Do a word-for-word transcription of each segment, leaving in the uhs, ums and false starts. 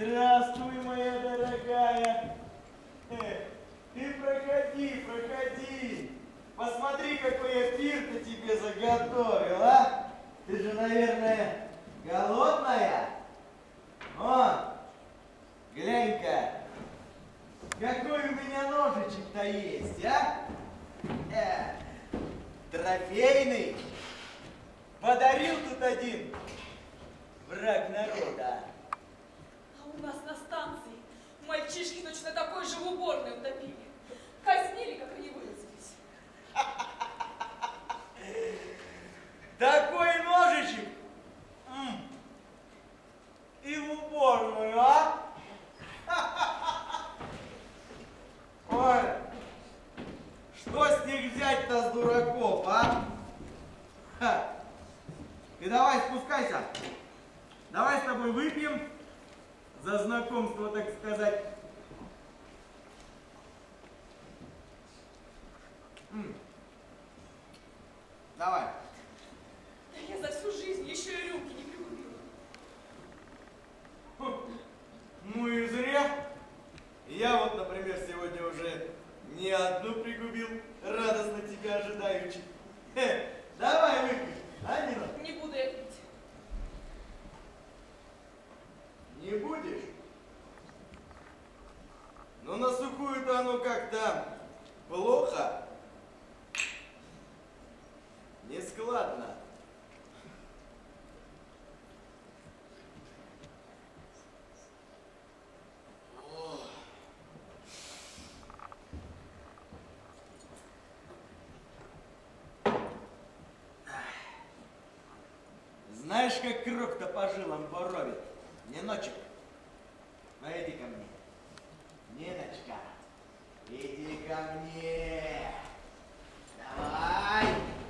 Здравствуй, моя дорогая. Ты проходи, проходи. Посмотри, какой я пир-то тебе заготовил, а? Ты же, наверное, голодная? О, глянь-ка, какой у меня ножичек-то есть, а? Э, трофейный. Подарил тут один враг народа. А у нас на станции мальчишки точно такой же в уборной утопили. Казнили, как они выразились. Такой ножичек и в уборную, а? Ой, что с них взять-то с дураков, а? Ха. Ты давай спускайся. Давай с тобой выпьем за знакомство, так сказать. М. Давай. Да я за всю жизнь еще и рюмки не пригубила. Ну и зря. Я вот, например, сегодня уже не одну пригубил, радостно тебя ожидаючи. Хе, давай выпьем, а, Нина? Не буду я пить. Не будешь? Ну на сухую-то оно как-то плохо. Нескладно. Знаешь, как круг-то по жилам буровит? Ниночек, ну иди ко мне. Ниночка, иди ко мне. Давай.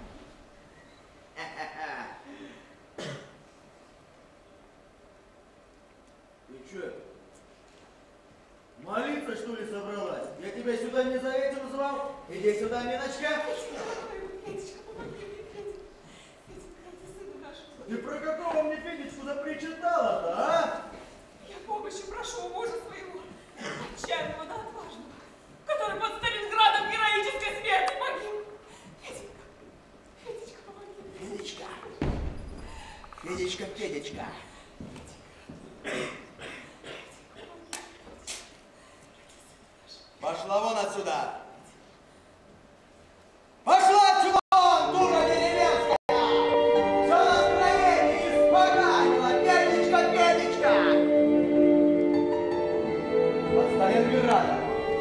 Ты что, молиться, что ли, собралась? Я тебя сюда не за этим звал. Иди сюда, Ниночка. Ты про какого мне Федечку-то причитала-то, а? Я помощи прошу у мужа своего, отчаянного да отважного, который под Сталинградом героической смерти погиб. Федечка, Федечка, помоги. Федечка. Федечка, Федечка. Пошла вон отсюда. Пошла отсюда вон, дура деревенская! Все настроение испоганило. Федечка, Федечка! От Сталинграда.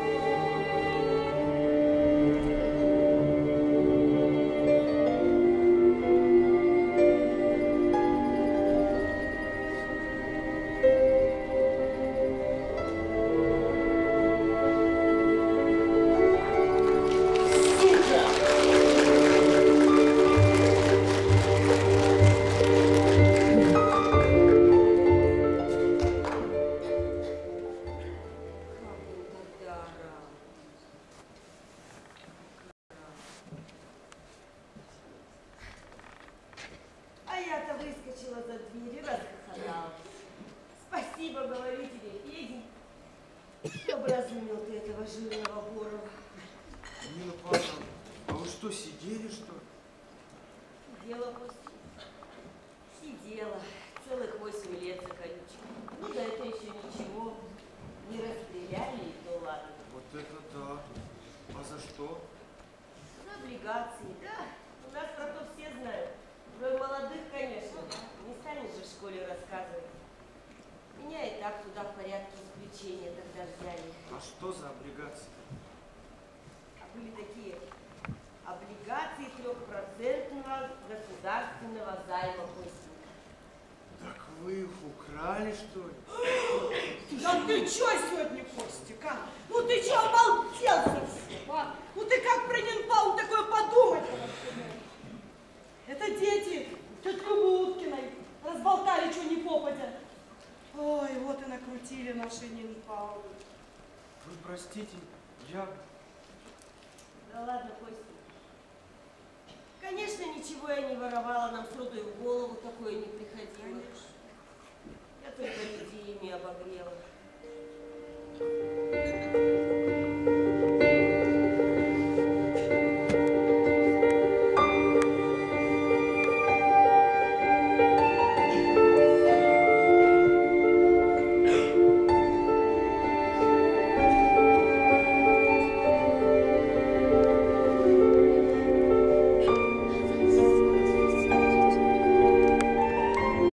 А я-то выскочила за дверь и расхохоталась. Спасибо, говорю тебе, Федя. Образумил ты этого жирного Борова. Нина Павловна, а вы что, сидели, что ли? Сидела, Костя. Сидела. Целых восемь лет за колючкой. Ну да это еще ничего. Не расстреляли, и то ладно. Вот это да. А за что? За облигации, да. У нас про то все знают. Кроме молодых, конечно. Не станешь же в школе рассказывать. Меня и так туда в порядке исключения тогда взяли. А что за облигации? А были такие облигации трехпроцентного государственного займа, Костенька. Так вы их украли, что ли? Да ты чё сегодня, Костик, а? Ну ты чё обалдел совсем, а? Ну ты как про Нинпаун такое подумать? Это дети тетки Уткиной разболтали, что не попадя. Ой, вот и накрутили наши Нинпауны. Вы простите, я... Да ладно, Костя. Конечно, ничего я не воровала, нам с Рудой в голову такое не приходило.